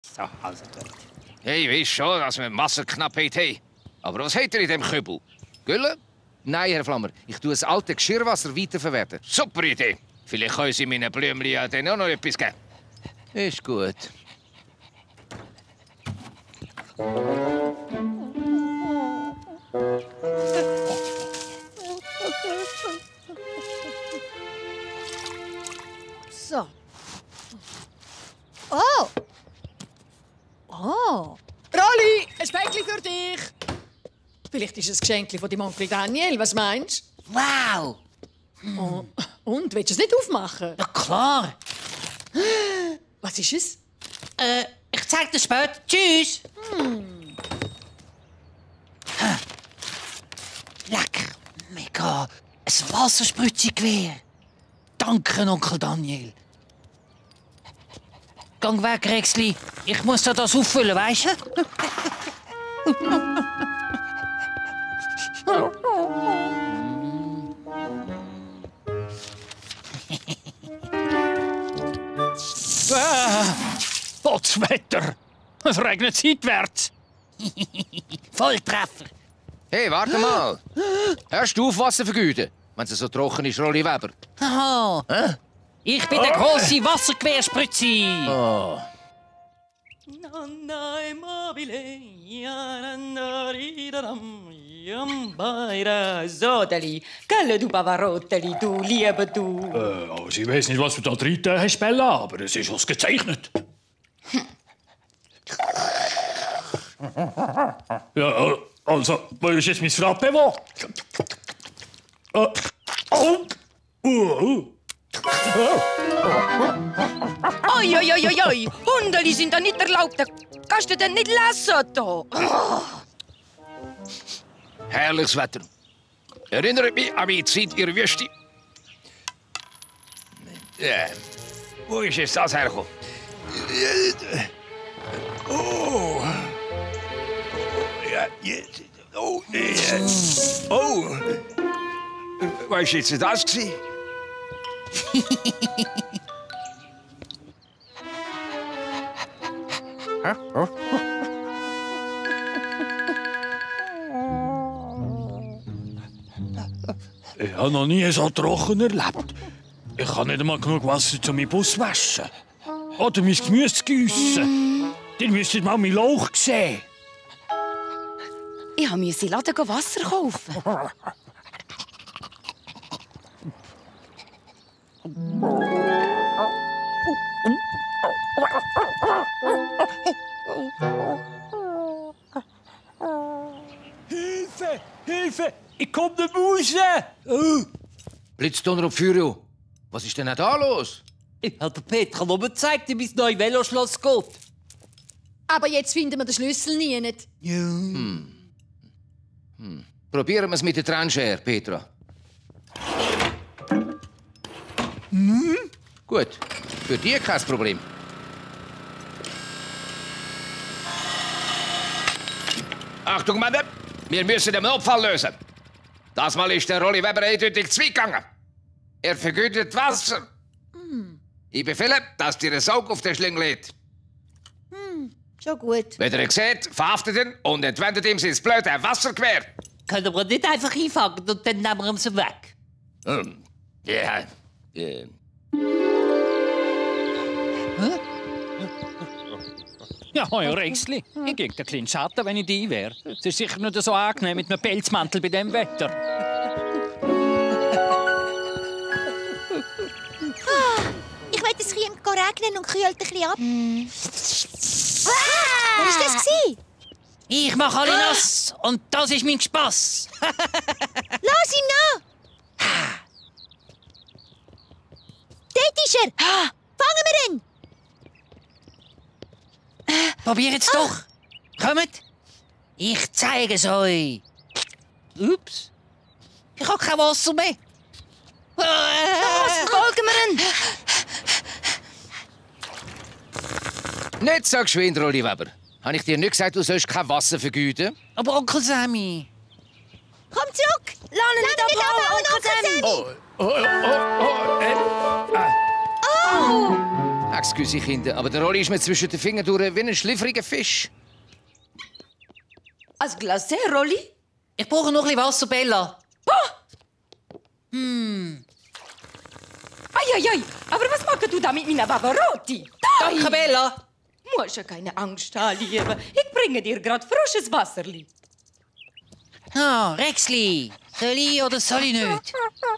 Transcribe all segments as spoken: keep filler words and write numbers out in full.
So, also gut. Hey, ich weiß schon, dass wir Wasserknappheit haben. Aber was habt ihr in dem Kübel? Gülle? Nein, Herr Flammer. Ich tue das alte Geschirrwasser weiterverwerten. Super Idee. Vielleicht können Sie meinen Blümchen ja dann auch noch etwas geben. Ist gut. So. Oh! Oh! Rolli, ein Päckchen für dich. Vielleicht ist es ein Geschenk von deinem Onkel Daniel. Was meinst du? Wow! Oh. Und, willst du es nicht aufmachen? Ja, klar. Was ist es? Äh, ich zeig dir später. Tschüss. Hm. Lecker. Mega. Ein Wasserspritzgewehr. Danke, Onkel Daniel. Gang weg, Rexli. Ich muss da das auffüllen, weißt du? Ah, Potzwetter! Es regnet seitwärts. Volltreffer. Hey, warte mal. Hörst du auf Wasser vergüten, wenn es so trocken ist, Rolli Weber? Aha. Hä? Ich bin der grosse Wasserquerspritzi. Oh. Sodeli, Galle du Bavaroteli, du lieber du. Äh, also ich weiß nicht, was du da drin hast, Bella, aber es ist ausgezeichnet. Ja, also, wo ist jetzt mein Frappé? Äh, oh! Uh, Oi, oi, oi, oi, oi. Hundeli sind da nicht erlaubt. Da kannst du denn nicht lassen, da. Oh. Herrliches Wetter. Erinnert mich an meine Zeit in der Wüste. Ja. Wo ist jetzt das hergekommen? Oh. Ja, jetzt. Oh, ja. Oh. Was war jetzt das? Ich habe noch nie so trocken erlebt. Ich habe nicht einmal genug Wasser, um meinen Bus zu waschen. Oder mein Gemüse zu giessen. Ihr müsstet mal meinen Lauch sehen. Ich musste in den Laden Wasser kaufen. Hilfe! Hilfe! Ich komme nicht raus! Oh. Blitzdonner und Feuer. Was ist denn da los? Ich habe der Petra nur gezeigt, wie das neue Veloschloss geht. Aber jetzt finden wir den Schlüssel nie nicht. Ja. Hm. Hm. Probieren wir es mit der Trancher, Petra. Hm? Gut, für dich kein Problem. Achtung, Männer! Wir müssen den Notfall lösen. Das Mal ist der Rolli Weber eindeutig zu weit gegangen. Er vergütet Wasser. Hm. Ich befehle, dass dir ein Saug auf den Schlingel lädt. Hm, schon gut. Wenn ihr ihn seht, verhaftet ihn und entwendet ihm sein blöde Wasserquer. Können wir nicht einfach einfangen und dann nehmen wir ihn so weg? Hm. Ja. Ja. Hä? Ja, hoi, Rexli. Ich gebe dir kleinen Schatten, wenn ich die wäre. Es ist sicher nicht so angenehm mit einem Pelzmantel bei diesem Wetter. Ah, ich will, es regnen und kühlt ein bisschen ab. Mm. Ah, was war das? Ich mache alle nass und das ist mein Spass. Lass ihn nach! Dort ist er! Fangen wir ihn! Probier jetzt doch. Kommt. Ich zeige es euch. Ups. Ich habe kein Wasser mehr. Los, folgen wir ihn. Nicht so geschwind, Rolli Weber. Habe ich dir nicht gesagt, du sollst kein Wasser vergüten? Aber Onkel Sammy. Komm zurück! Lass ihn nicht abhauen, Onkel Sammy! Oh, oh, oh, oh, äh, ah. Oh! Excuse, Kinder, aber der Rolli ist mir zwischen den Fingern durch wie ein schliffriger Fisch. Als Glacé, Rolli? Ich brauche noch ein bisschen Wasser, Bella. Eieiei, aber was machst du da mit meiner Pavarotti? Danke, Bella. Du musst ja keine Angst haben, Liebe. Ich bringe dir gerade frisches Wasserli. Ah, Rexli. Soll ich oder soll ich nicht?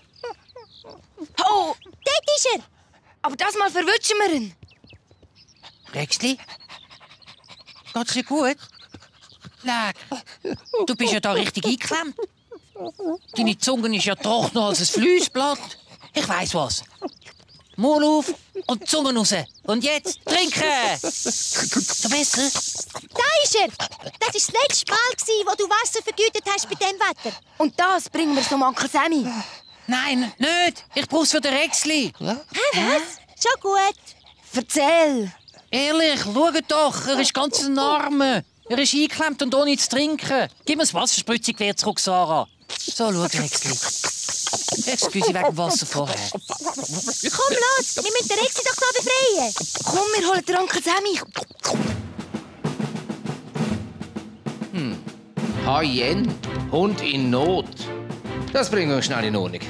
Oh, Dort ist er. aber das Mal verwünschen wir ihn. Rexli? Geht's dir gut? Leg. Du bist ja da richtig eingeklemmt. Deine Zunge ist ja trockener als ein Fliessblatt. Ich weiss was. Maul auf und die Zunge raus. Und jetzt trinken! So besser? Da ist er. Das war das letzte Mal, wo du Wasser vergütet hast bei diesem Wetter. Und das bringen wir zum Onkel Sammy. Nein, nicht. Ich brauch's für den Rexli. Hä, was? Schon gut. Erzähl. Ehrlich, schau doch. Er ist ganz ein Arme. Er ist eingeklemmt und ohne zu trinken. Gib mir das Wasserspritzgewehr zurück, Sarah. So, schau, Rexli. Excuse wegen dem Wasser vorher. Komm los, wir müssen den Rexi doch noch befreien. Komm, wir holen den Onkel Sammy. Haien, Hund in Not. Das bringen wir schnell in Ordnung.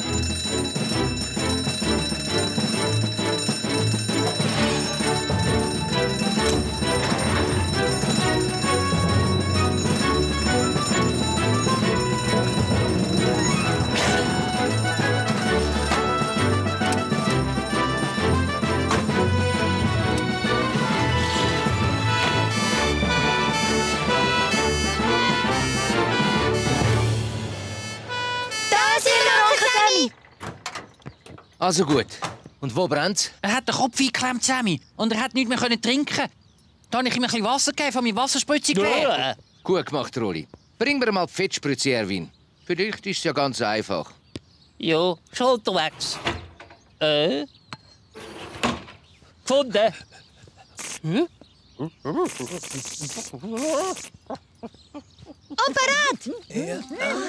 Also gut. Und wo brennt's? Er hat den Kopf eingeklemmt, Sammy. Und er hat nicht mehr trinken. Da habe ich ihm ein bisschen Wasser gegeben von meinem Wasserspritzgewehr. Gut gemacht, Rolli. Bring mir mal die Fettspritze, Erwin. Vielleicht ist es ja ganz einfach. Ja, schon unterwegs. Äh? Gefunden. Hm? Apparat!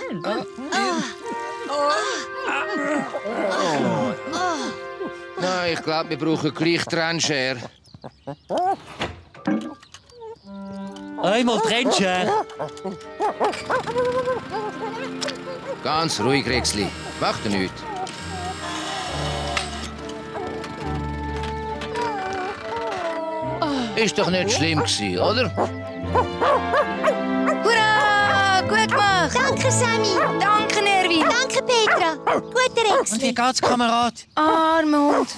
Nein, ich glaube, wir brauchen gleich Trennschere. Einmal Trennschere. Ganz ruhig, Rexli. Mach dir nichts. Ist doch nicht schlimm gewesen, oder? Hurra! Gut gemacht. Danke, Sammy. Danke, Erwin. Danke, Petra. Guter Und Rexi. wie geht's, Kamerad? Armer Hund.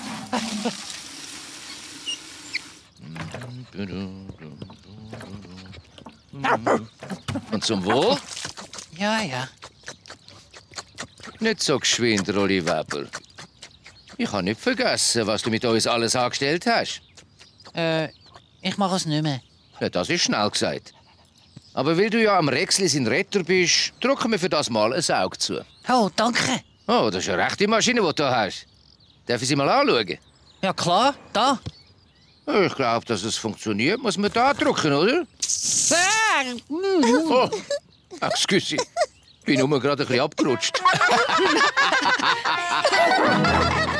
Und zum Wohl? Ja, ja. Nicht so geschwind, Rolli Weber. Ich habe nicht vergessen, was du mit uns alles angestellt hast. Äh, ich mache es nicht mehr. Ja, das ist schnell gesagt. Aber weil du ja am Rexli sein Retter bist, drücken wir für das Mal ein Auge zu. Oh, danke. Oh, das ist eine rechte Maschine, die du hast. Darf ich sie mal anschauen? Ja, klar, da. Ich glaube, dass es funktioniert, muss man da drücken, oder? Ah, Oh, excuse. Ich bin nur gerade ein bisschen abgerutscht.